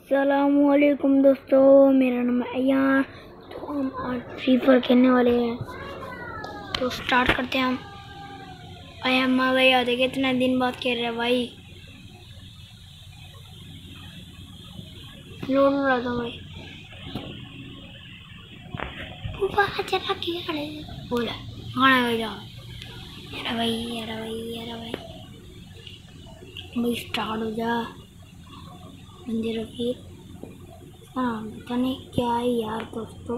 अस्सलामुअलैकुम दोस्तों, मेरा नाम है अयान। तो हम आज फ्री फायर खेलने वाले हैं, तो स्टार्ट करते हैं हम। अम्मा भाई आते कितने दिन बाद खेल रहे हैं भाई। लोड रहा था भाई, चला के बोला खाना भाई जाओ। यार भाई स्टार्ट हो जा। मंदिर फिर पता नहीं क्या है यार दोस्तों।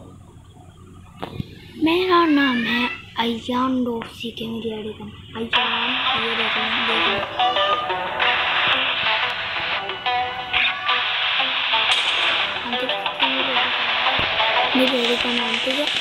मेरा नाम है अयान डोसी के, मेरी आईडी का अयान। ये देखो मेरी आईडी का नाम, ठीक है।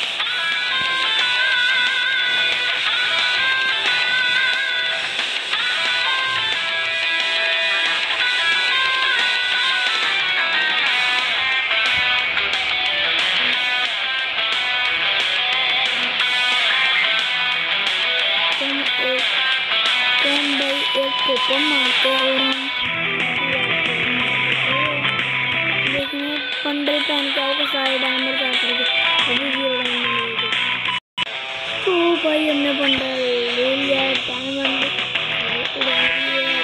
एक कोपा मारते और हम देखने पंडे पहन के आओगे सारे डायमंड का करके अभी 0 डायमंड। तो भाई हमने पंडा ले लिया डायमंड उड़ा दिया।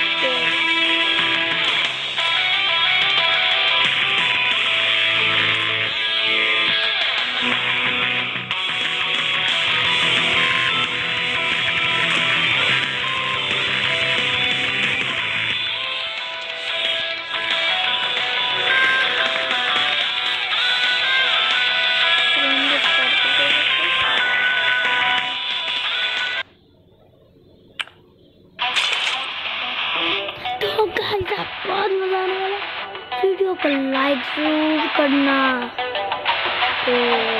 तो गाइस बहुत मजा आने वाला, वीडियो को लाइक जरूर करना। तो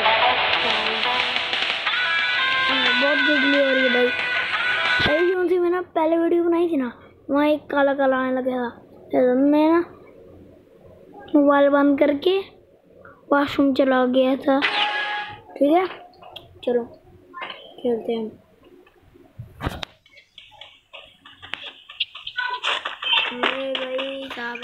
बहुत गुडली हो रही है भाई। अरे कौन सी मैंने पहले वीडियो बनाई थी ना, वहाँ एक काला काला आने लगा था। तो मैं ना मोबाइल बंद करके वॉशरूम चला गया था, ठीक है। चलो खेलते हैं। भाई साहब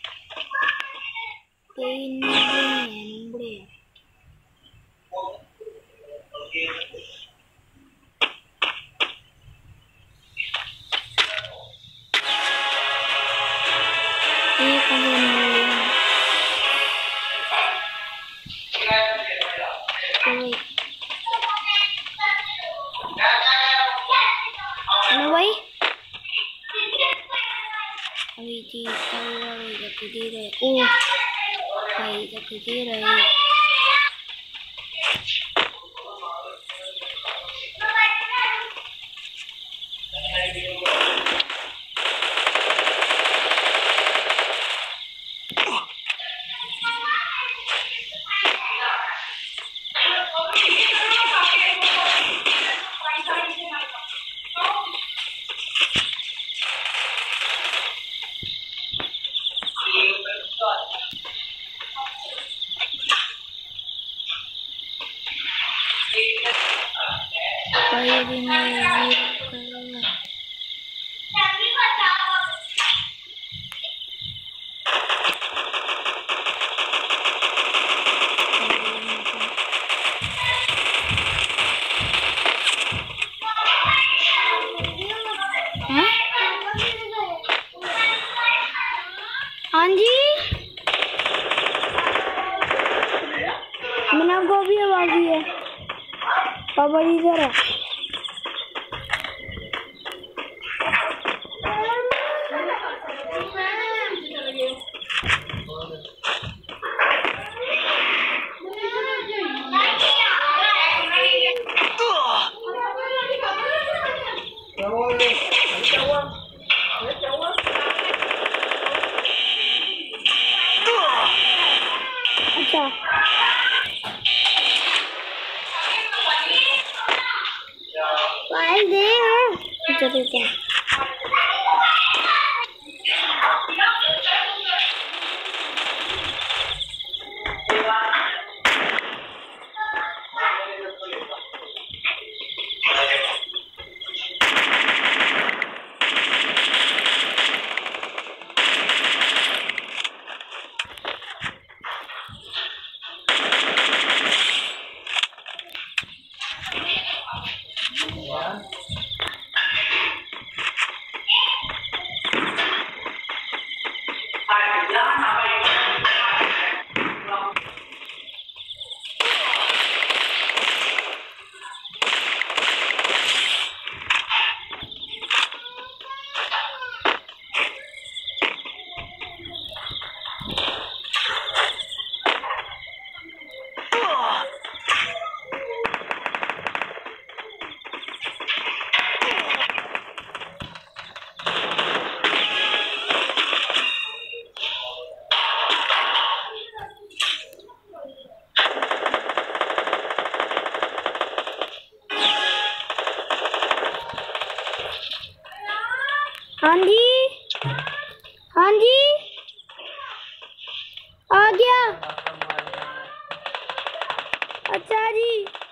दे रहे। ओ भाई दे रहे। हाँ जी, मैंने आपको अभी आवाज दी है। पापा जी इधर है। अच्छा गया। अच्छा जी।